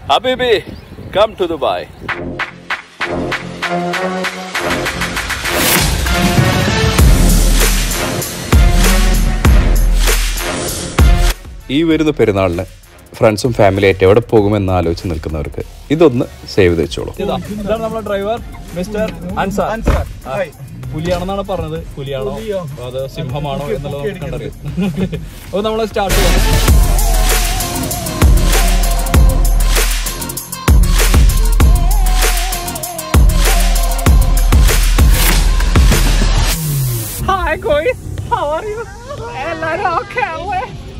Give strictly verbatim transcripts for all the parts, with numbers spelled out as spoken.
Habibi, come to Dubai. ഈ വരുന്ന പെരുന്നാളിന് ഫ്രണ്ട്സും ഫാമിലി ആയിട്ട് എവിടെ പോകുമെന്ന് ആലോചിച്ച് നിൽക്കുന്നവർക്ക് ഇതൊന്ന് സേവ് ചെയ്ത് വെച്ചോളൂ. ഇതാണ് നമ്മുടെ ഡ്രൈവർ മിസ്റ്റർ അൻസാർ. പുലിയാണെന്നാണ് പറഞ്ഞത്. പുലിയാണോ അത് സിംഹമാണോ എന്നുള്ളത് കണ്ടറിയാം. അപ്പോൾ നമ്മൾ സ്റ്റാർട്ട് ചെയ്യാം. Hi guys, how are you? എല്ലാരും ഓക്കേ അല്ലേ?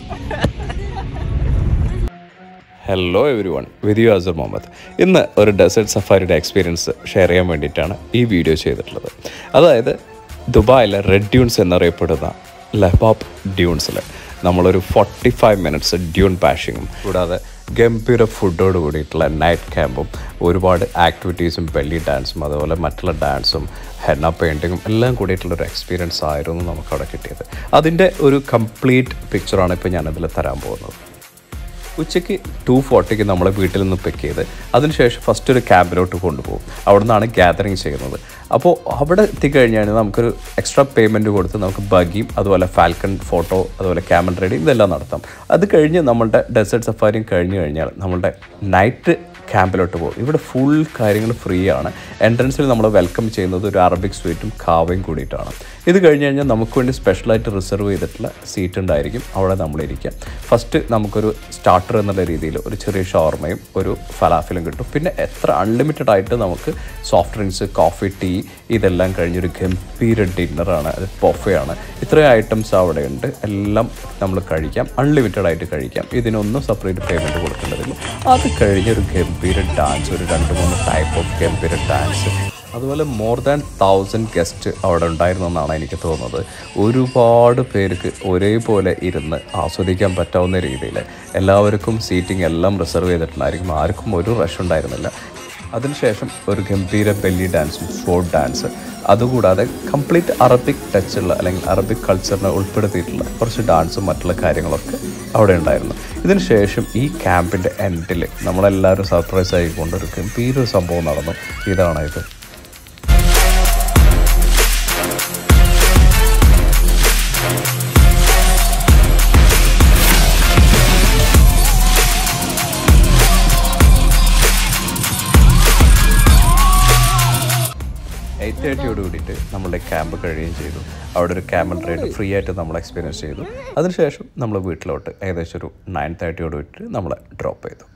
Hello everyone, with you Azhar Muhammad. ഇന്ന് ഒരു ഡെസേർട്ട് സഫാരിയുടെ എക്സ്പീരിയൻസ് ഷെയർ ചെയ്യാൻ വേണ്ടിയിട്ടാണ് ഈ വീഡിയോ ചെയ്തിട്ടുള്ളത്. അതായത് ദുബായിലെ റെഡ് ഡ്യൂൺസ് എന്നറിയപ്പെടുന്ന ലബാബ് ഡ്യൂൺസിൽ നമ്മളൊരു ഫോർട്ടി ഫൈവ് മിനിറ്റ്സ് ഡ്യൂൺ പാഷിങ്ങും കൂടാതെ ഗംഭീര ഫുഡോട് കൂടിയിട്ടുള്ള നൈറ്റ് ക്യാമ്പും ഒരുപാട് ആക്ടിവിറ്റീസും ബെല്ലി ഡാൻസും അതുപോലെ മറ്റുള്ള ഡാൻസും ഹെന്ന പെയിൻറ്റിങ്ങും എല്ലാം കൂടിയിട്ടുള്ളൊരു എക്സ്പീരിയൻസ് ആയിരുന്നു നമുക്കവിടെ കിട്ടിയത്. അതിൻ്റെ ഒരു കംപ്ലീറ്റ് പിക്ചറാണ് ഇപ്പോൾ ഞാനതിൽ തരാൻ പോകുന്നത്. ഉച്ചയ്ക്ക് ടു ഫോർട്ടിക്ക് നമ്മളെ വീട്ടിൽ നിന്ന് പിക്ക് ചെയ്ത് അതിനുശേഷം ഫസ്റ്റ് ഒരു ക്യാമ്പിലോട്ട് കൊണ്ടുപോകും. അവിടെ നിന്നാണ് ഗ്യാതറിങ് ചെയ്യുന്നത്. അപ്പോൾ അവിടെ എത്തിക്കഴിഞ്ഞാൽ നമുക്കൊരു എക്സ്ട്രാ പേയ്മെൻറ്റ് കൊടുത്ത് നമുക്ക് ബഗിയും അതുപോലെ ഫാൽക്കൺ ഫോട്ടോ അതുപോലെ ക്യാമൽ റൈഡിങ് ഇതെല്ലാം നടത്താം. അത് കഴിഞ്ഞ് നമ്മളുടെ ഡെസേർട്ട് സഫാരിയും കഴിഞ്ഞ് കഴിഞ്ഞാൽ നമ്മളുടെ നൈറ്റ് ക്യാമ്പിലോട്ട് പോകും. ഇവിടെ ഫുൾ കാര്യങ്ങൾ ഫ്രീ ആണ്. എൻട്രൻസിൽ നമ്മൾ വെൽക്കം ചെയ്യുന്നത് ഒരു അറബിക് സ്വീറ്റും കാവയും കൂടിയിട്ടാണ്. ഇത് കഴിഞ്ഞ് കഴിഞ്ഞാൽ നമുക്ക് വേണ്ടി സ്പെഷ്യലായിട്ട് റിസർവ് ചെയ്തിട്ടുള്ള സീറ്റ് ഉണ്ടായിരിക്കും. അവിടെ നമ്മളിരിക്കാം. ഫസ്റ്റ് നമുക്കൊരു സ്റ്റാർട്ടർ എന്നുള്ള രീതിയിൽ ഒരു ചെറിയ ഷവർമയും ഒരു ഫലാഫിലും കിട്ടും. പിന്നെ എത്ര അൺലിമിറ്റഡ് ആയിട്ട് നമുക്ക് സോഫ്റ്റ് ഡ്രിങ്ക്സ്, കോഫി, ടീ ഇതെല്ലാം കഴിഞ്ഞൊരു ഗംഭീര ഡിന്നറാണ്. അത് ബൊഫയാണ്. ഇത്രയും ഐറ്റംസ് അവിടെ ഉണ്ട്. എല്ലാം നമ്മൾ കഴിക്കാം, അൺലിമിറ്റഡ് ആയിട്ട് കഴിക്കാം. ഇതിനൊന്നും സെപ്പറേറ്റ് പേയ്മെൻറ്റ് കൊടുക്കേണ്ടതില്ല. അത് കഴിഞ്ഞൊരു ഗംഭീര ഡാൻസ്, ഒരു രണ്ട് മൂന്ന് ടൈപ്പ് ഓഫ് ഗംഭീര ഡാൻസ്, അതുപോലെ മോർ ദാൻ തൗസൻഡ് ഗസ്റ്റ് അവിടെ ഉണ്ടായിരുന്നെന്നാണ് എനിക്ക് തോന്നുന്നത്. ഒരുപാട് പേർക്ക് ഒരേപോലെ ഇരുന്ന് ആസ്വദിക്കാൻ പറ്റാവുന്ന രീതിയിൽ എല്ലാവർക്കും സീറ്റിംഗ് എല്ലാം റിസർവ് ചെയ്തിട്ടുണ്ടായിരിക്കും. ആർക്കും ഒരു റഷ് ഉണ്ടായിരുന്നില്ല. അതിനുശേഷം ഒരു ഗംഭീര ബെല്ലി ഡാൻസും ഫോക്ക് ഡാൻസ്, അതുകൂടാതെ കംപ്ലീറ്റ് അറബിക് ടച്ചുള്ള അല്ലെങ്കിൽ അറബിക് കൾച്ചറിനെ ഉൾപ്പെടുത്തിയിട്ടുള്ള കുറച്ച് ഡാൻസും മറ്റുള്ള കാര്യങ്ങളൊക്കെ അവിടെ ഉണ്ടായിരുന്നു. ഇതിന് ശേഷം ഈ ക്യാമ്പിൻ്റെ എൻഡിൽ നമ്മളെല്ലാവരും സർപ്രൈസ് ആയിക്കൊണ്ട് ഒരു ഗംഭീര സംഭവം നടന്നു. ഇതാണ് ഇത്. എയ്റ്റ് തേർട്ടിയോട് കൂടിയിട്ട് നമ്മുടെ ക്യാമ്പ് കഴിയുകയും ചെയ്തു. അവിടെ ഒരു ക്യാമൽ റൈഡ് ഫ്രീ ആയിട്ട് നമ്മൾ എക്സ്പീരിയൻസ് ചെയ്തു. അതിനുശേഷം നമ്മൾ വീട്ടിലോട്ട് ഏകദേശം ഒരു നയൻ തേർട്ടിയോട് കൂടിയിട്ട് നമ്മളെ ഡ്രോപ്പ് ചെയ്തു.